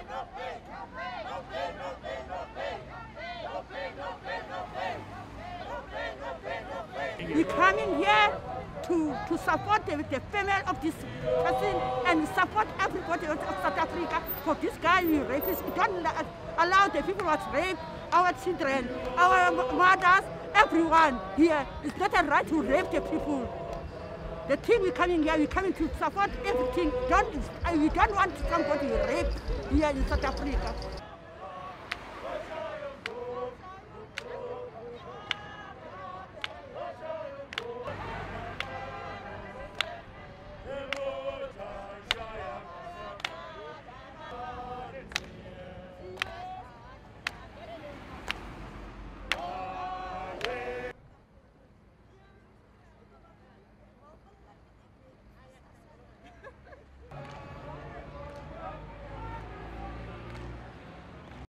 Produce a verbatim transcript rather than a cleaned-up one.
We're coming here to, to support the, the family of this person and support everybody of South Africa for this guy who rapist. We don't allow the people who rape our children, our mothers, everyone here. It's not a right to rape the people. The thing we're coming here, we're coming to support everything. Don't, we don't want somebody raped here in South Africa.